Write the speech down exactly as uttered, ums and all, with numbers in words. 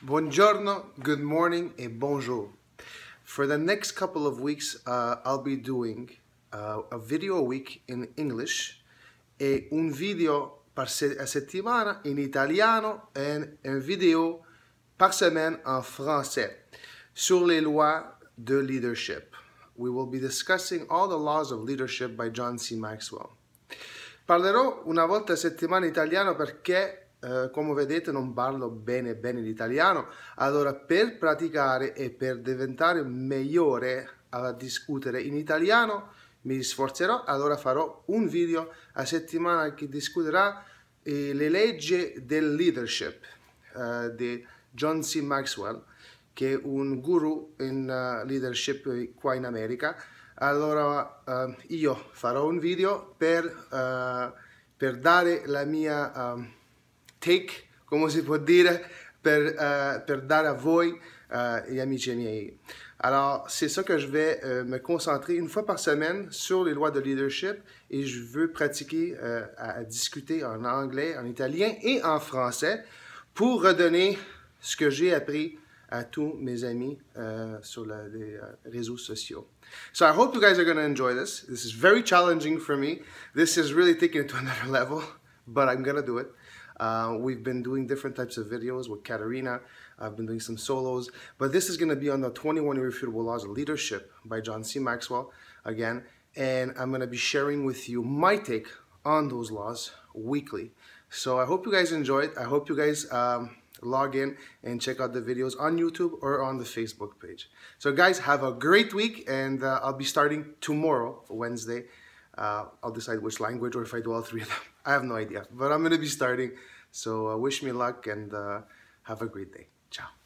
Buongiorno, good morning, et bonjour. For the next couple of weeks, uh, I'll be doing uh, a video a week in English e un video par se a settimana in italiano e un video par semaine en français sur les lois de leadership. We will be discussing all the laws of leadership by John C. Maxwell. Parlerò una volta a settimana italiano perché Uh, come vedete non parlo bene bene l'italiano, allora per praticare e per diventare migliore a discutere in italiano mi sforzerò, allora farò un video a settimana che discuterà eh, le leggi del leadership uh, di John C. Maxwell, che è un guru in uh, leadership qua in America. Allora uh, io farò un video per, uh, per dare la mia um, take, come si può dire, per, uh, per dare à voi, uh, les amici miei. Alors, c'est ça que je vais uh, me concentrer une fois par semaine sur les lois de leadership et je veux pratiquer uh, à, à discuter en anglais, en italien et en français pour redonner ce que j'ai appris à tous mes amis uh, sur la, les uh, réseaux sociaux. So I hope you guys are going to enjoy this. This is very challenging for me. This is really taking it to another level, but I'm going to do it. Uh, we've been doing different types of videos with Katarina. I've been doing some solos, but this is going to be on the twenty-one Irrefutable Laws of Leadership by John C. Maxwell again, and I'm going to be sharing with you my take on those laws weekly. So I hope you guys enjoy it. I hope you guys um, log in and check out the videos on YouTube or on the Facebook page. So guys, have a great week, and uh, I'll be starting tomorrow, Wednesday. Uh, I'll decide which language or if I do all three of them. I have no idea, but I'm going to be starting. So uh, wish me luck and uh, have a great day. Ciao.